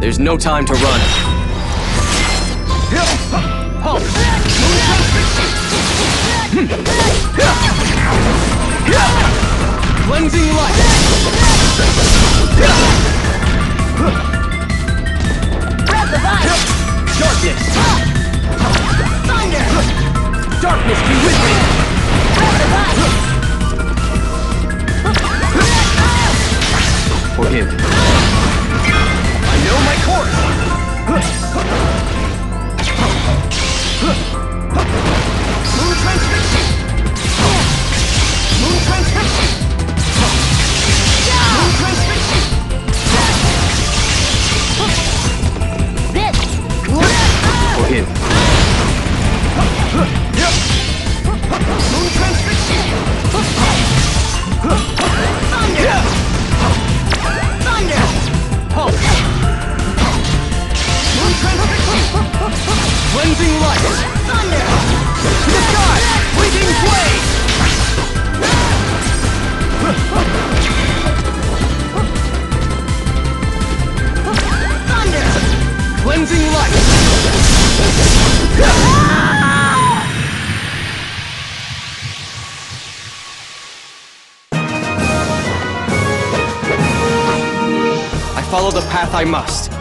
There's no time to run. Halt! Cleansing light! Grab the vine! Darkness! Thunder! Darkness be with me! Grab the vine! Forgive. I know my course! Moon transfixion! Moon transfixion! Moon transfixion! This! Forgive. Moon transfixion! Thunder! Thunder! Halt! Moon transfixion! Cleansing light! Thunder! To the sky! Fleeting flame! Thunder! Cleansing light! I follow the path I must.